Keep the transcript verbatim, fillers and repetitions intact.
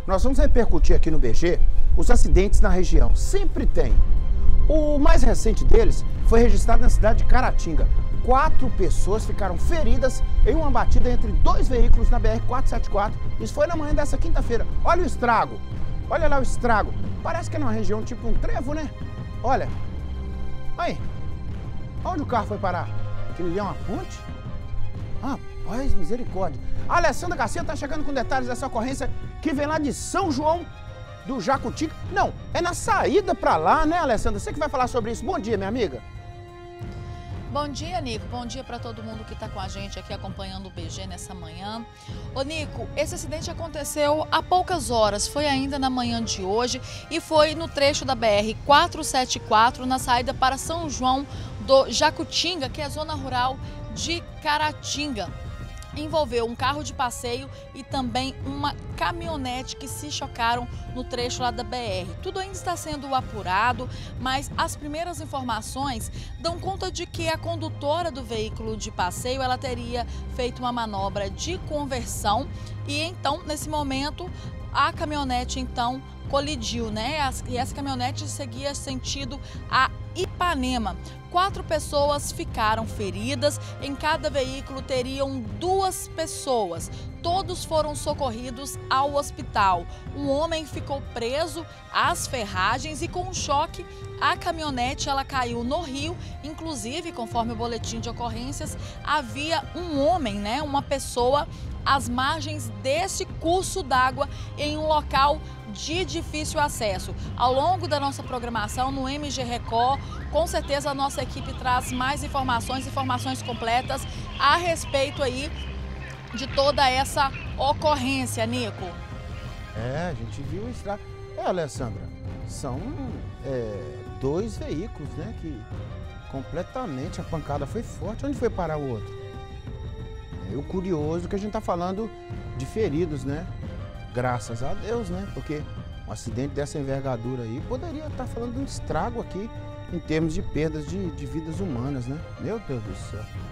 Nós vamos repercutir aqui no B G os acidentes na região. Sempre tem. O mais recente deles foi registrado na cidade de Caratinga. Quatro pessoas ficaram feridas em uma batida entre dois veículos na B R quatrocentos e setenta e quatro. Isso foi na manhã dessa quinta-feira. Olha o estrago. Olha lá o estrago. Parece que é numa região tipo um trevo, né? Olha. Aí. Onde o carro foi parar? Aquilo ali é uma ponte? Rapaz, misericórdia. A Alessandra Garcia está chegando com detalhes dessa ocorrência que vem lá de São João do Jacutinga. Não, é na saída para lá, né, Alessandra? Você que vai falar sobre isso. Bom dia, minha amiga. Bom dia, Nico. Bom dia para todo mundo que está com a gente aqui acompanhando o B G nessa manhã. Ô, Nico, esse acidente aconteceu há poucas horas, foi ainda na manhã de hoje e foi no trecho da B R quatrocentos e setenta e quatro, na saída para São João do Jacutinga, que é a zona rural de Caratinga. Envolveu um carro de passeio e também uma caminhonete que se chocaram no trecho lá da B R. Tudo ainda está sendo apurado, mas as primeiras informações dão conta de que a condutora do veículo de passeio ela teria feito uma manobra de conversão e então, nesse momento, a caminhonete então colidiu, né? E essa caminhonete seguia sentido a Ipanema. Quatro pessoas ficaram feridas, em cada veículo teriam duas pessoas. Todos foram socorridos ao hospital. Um homem ficou preso às ferragens e com um choque a caminhonete ela caiu no rio. Inclusive, conforme o boletim de ocorrências, havia um homem, né, uma pessoa às margens desse curso d'água em um local de difícil acesso. Ao longo da nossa programação no M G Record, com certeza a nossa equipe traz mais informações, informações completas a respeito aí de toda essa ocorrência, Nico. É, a gente viu o estrago. É, Alessandra, são é, dois veículos, né, que completamente a pancada foi forte. Onde foi parar o outro? É o curioso que a gente tá falando de feridos, né? Graças a Deus, né? Porque um acidente dessa envergadura aí poderia estar falando de um estrago aqui em termos de perdas de, de vidas humanas, né? Meu Deus do céu.